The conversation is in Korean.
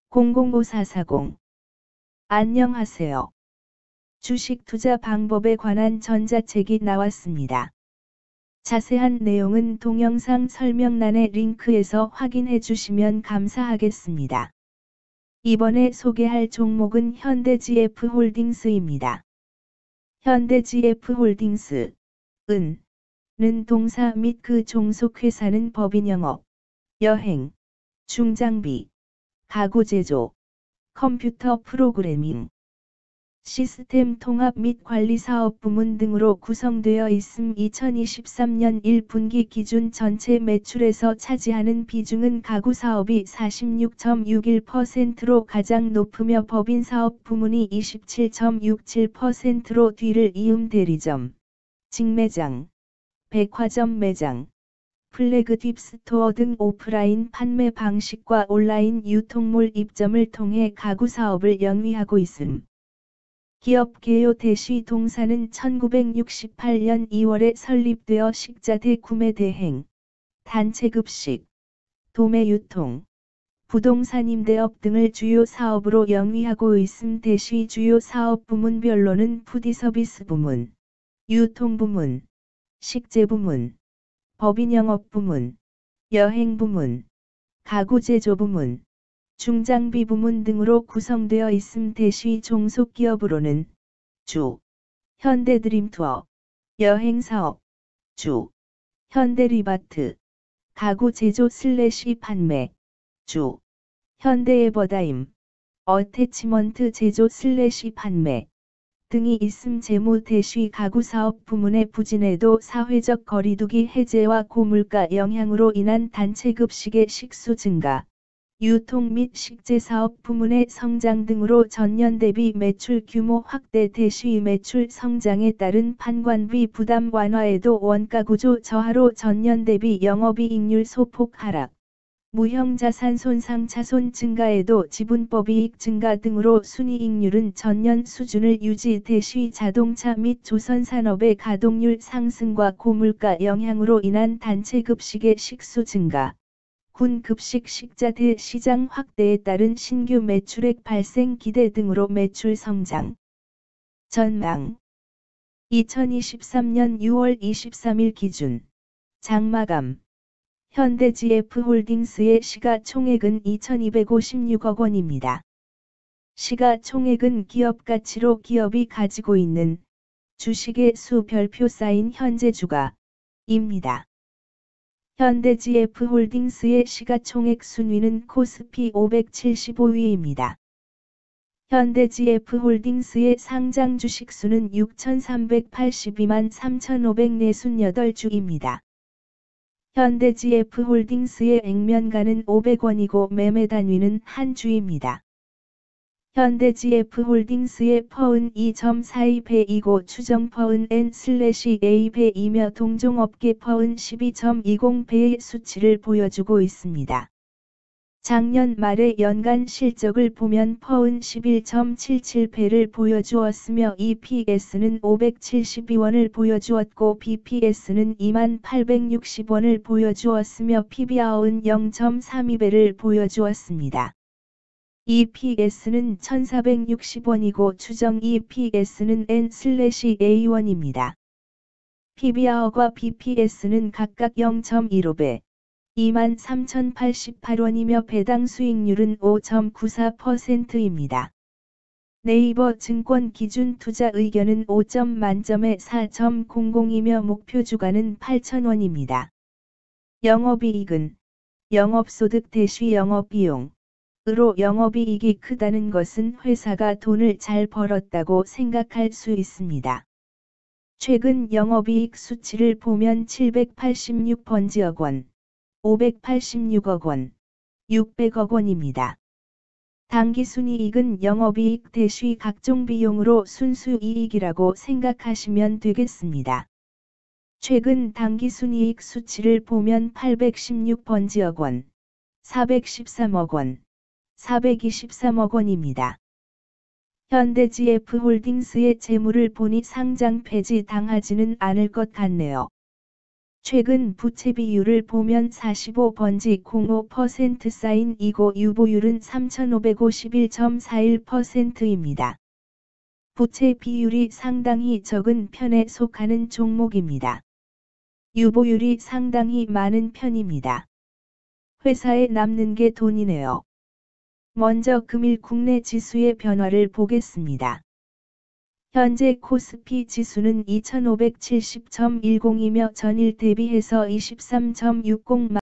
005440. 안녕하세요. 주식 투자 방법에 관한 전자책이 나왔습니다. 자세한 내용은 동영상 설명란의 링크에서 확인해 주시면 감사하겠습니다. 이번에 소개할 종목은 현대GF홀딩스입니다. 현대GF홀딩스, 는 동사 및 그 종속회사는 법인영업, 여행, 중장비, 가구 제조, 컴퓨터 프로그래밍, 시스템 통합 및 관리 사업 부문 등으로 구성되어 있음. 2023년 1분기 기준 전체 매출에서 차지하는 비중은 가구 사업이 46.61%로 가장 높으며 법인 사업 부문이 27.67%로 뒤를 이음. 대리점, 직매장, 백화점 매장, 플래그십 스토어 등 오프라인 판매 방식과 온라인 유통몰 입점을 통해 가구 사업을 영위하고 있음. 기업 개요 대시 동사는 1968년 2월에 설립되어 식자 대구매 대행, 단체급식, 도매 유통, 부동산 임대업 등을 주요 사업으로 영위하고 있음. 대시 주요 사업 부문별로는 푸드서비스 부문, 유통 부문, 식재 부문, 법인 영업 부문, 여행 부문, 가구 제조 부문, 중장비 부문 등으로 구성되어 있음. 대시 종속 기업으로는 주, 현대드림투어, 여행사업, 주, 현대리바트, 가구 제조 / 판매, 주, 현대에버다임, 어태치먼트 제조 / 판매 등이 있음. 재무 대시 가구 사업 부문의 부진에도 사회적 거리두기 해제와 고물가 영향으로 인한 단체급식의 식수 증가, 유통 및 식재 사업 부문의 성장 등으로 전년 대비 매출 규모 확대. 대시 매출 성장에 따른 판관비 부담 완화에도 원가 구조 저하로 전년 대비 영업이익률 소폭 하락, 무형자산 손상 차손 증가에도 지분법이익 증가 등으로 순이익률은 전년 수준을 유지. 대시 자동차 및 조선산업의 가동률 상승과 고물가 영향으로 인한 단체급식의 식수 증가, 군급식 식자 대 시장 확대에 따른 신규 매출액 발생 기대 등으로 매출 성장. 전망 2023년 6월 23일 기준 장마감 현대GF홀딩스의 시가총액은 2,256억 원입니다. 시가총액은 기업가치로 기업이 가지고 있는 주식의 수 별표 쌓인 현재 주가입니다. 현대GF홀딩스의 시가총액 순위는 코스피 575위입니다. 현대GF홀딩스의 상장 주식수는 6,382만 3,548주입니다. 현대GF홀딩스의 액면가는 500원이고 매매 단위는 한 주입니다. 현대GF홀딩스의 퍼은 2.42배이고 추정 퍼은 N/A배이며 동종업계 퍼은 12.20배의 수치를 보여주고 있습니다. 작년 말의 연간 실적을 보면 퍼은 11.77배를 보여주었으며 EPS는 572원을 보여주었고 BPS는 2860원을 보여주었으며 PBR은 0.32배를 보여주었습니다. EPS는 1460원이고 추정 EPS는 N/A원입니다. PBR과 BPS는 각각 0.15배, 23,088원이며 배당 수익률은 5.94%입니다. 네이버 증권 기준 투자 의견은 5점 만점에 4.00이며 목표 주가는 8,000원입니다. 영업이익은 영업소득 대시 영업비용 으로 영업이익이 크다는 것은 회사가 돈을 잘 벌었다고 생각할 수 있습니다. 최근 영업이익 수치를 보면 786번지억 원, 586억 원, 600억 원입니다. 당기순이익은 영업이익 대시 각종 비용으로 순수이익이라고 생각하시면 되겠습니다. 최근 당기순이익 수치를 보면 816번지억 원, 413억 원, 423억 원입니다. 현대GF홀딩스의 재물을 보니 상장 폐지 당하지는 않을 것 같네요. 최근 부채 비율을 보면 45번지 05% 사인 이고 유보율은 3,551.41%입니다. 부채 비율이 상당히 적은 편에 속하는 종목입니다. 유보율이 상당히 많은 편입니다. 회사에 남는 게 돈이네요. 먼저 금일 국내 지수의 변화를 보겠습니다. 현재 코스피 지수는 2570.10이며 전일 대비해서 23.60